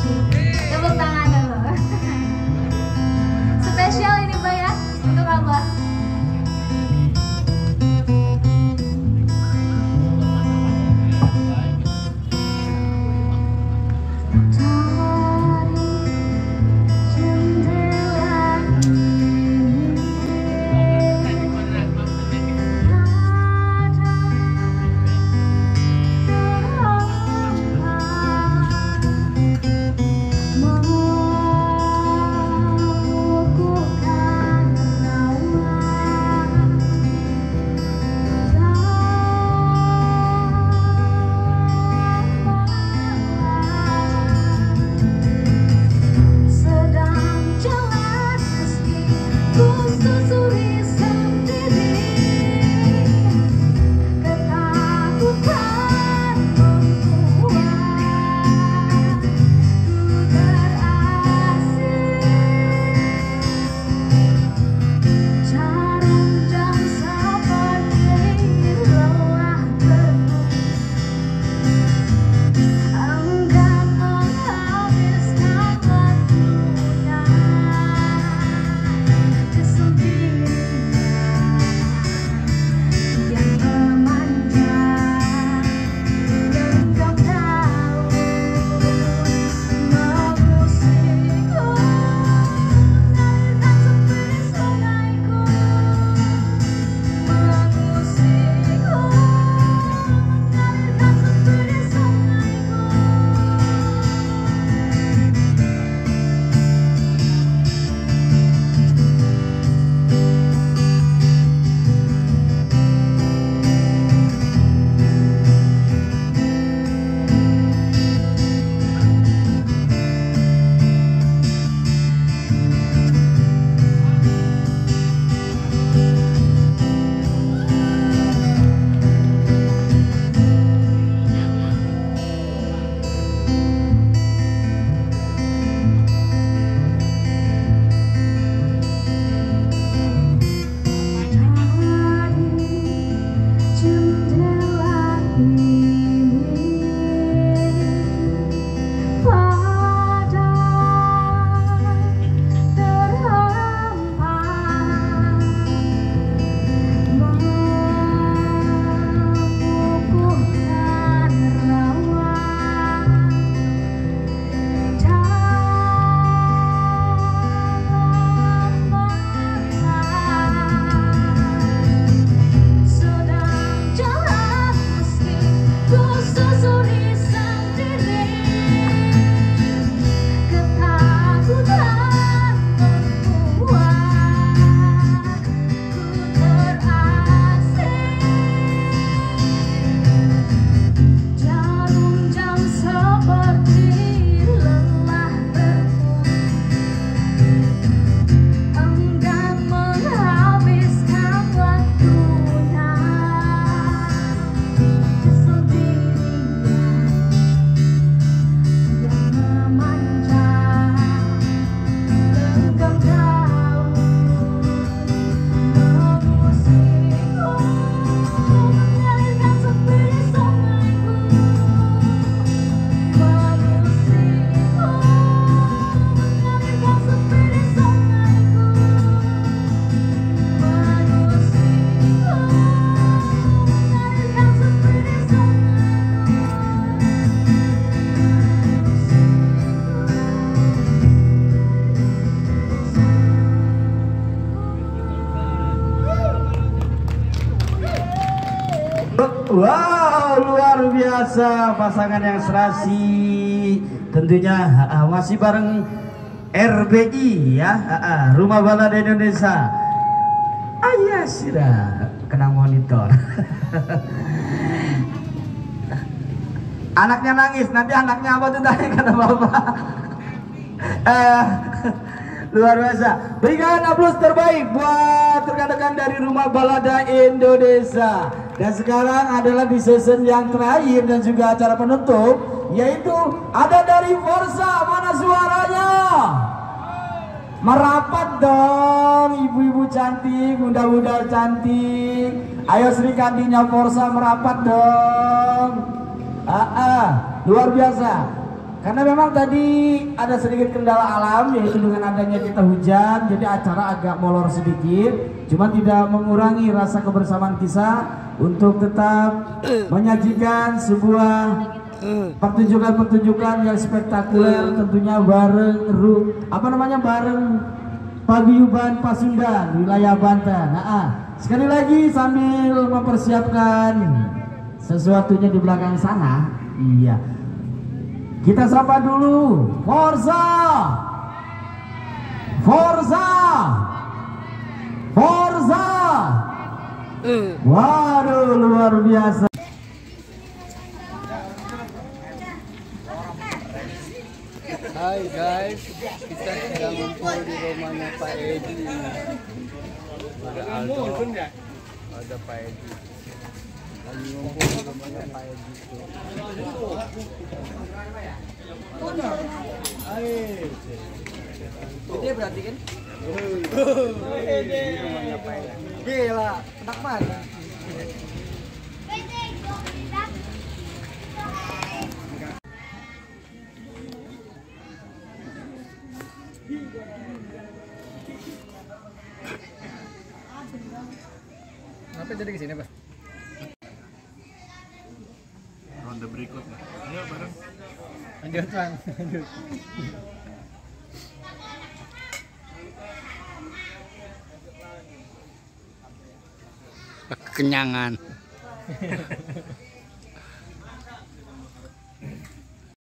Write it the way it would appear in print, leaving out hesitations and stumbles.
Tepuk tangan dulu. Spesial ini Mbak ya, untuk Abah. Wow, luar biasa pasangan yang serasi. Tentunya masih bareng RBI ya, Rumah Balada Indonesia. Ayah sudah kena monitor. Anaknya nangis, nanti anaknya apa tuh tadi kata bapak. Luar biasa. Berikan aplaus terbaik buat rekan-rekan dari Rumah Balada Indonesia. Dan sekarang adalah di season yang terakhir dan juga acara penutup, yaitu ada dari Forsa. Mana suaranya? Merapat dong, ibu-ibu cantik, bunda-bunda cantik. Ayo Sri Kandinya Forsa merapat dong. Luar biasa. Karena memang tadi ada sedikit kendala alam, yaitu dengan adanya kita hujan, jadi acara agak molor sedikit. Cuma tidak mengurangi rasa kebersamaan kita untuk tetap menyajikan sebuah pertunjukan-pertunjukan yang spektakuler, tentunya bareng bareng Paguyuban Pasundan wilayah Banten. Sekali lagi sambil mempersiapkan sesuatunya di belakang sana, iya. Kita sapa dulu, Forza, Forza, Forza. Waduh, luar biasa. Hai guys, kita sedang ngumpul di rumahnya Pak Edi. Ada Aldo, ada Pak Edi. Lagi ngumpul di rumahnya Pak Edi. Ini berarti kan? Di rumahnya Pak Edi. Gila, enak mana? Kenapa jadi kesini, Pak? Ronde berikutnya. Ayo bareng. Lanjut, Bang. Lanjut. Kekenyangan.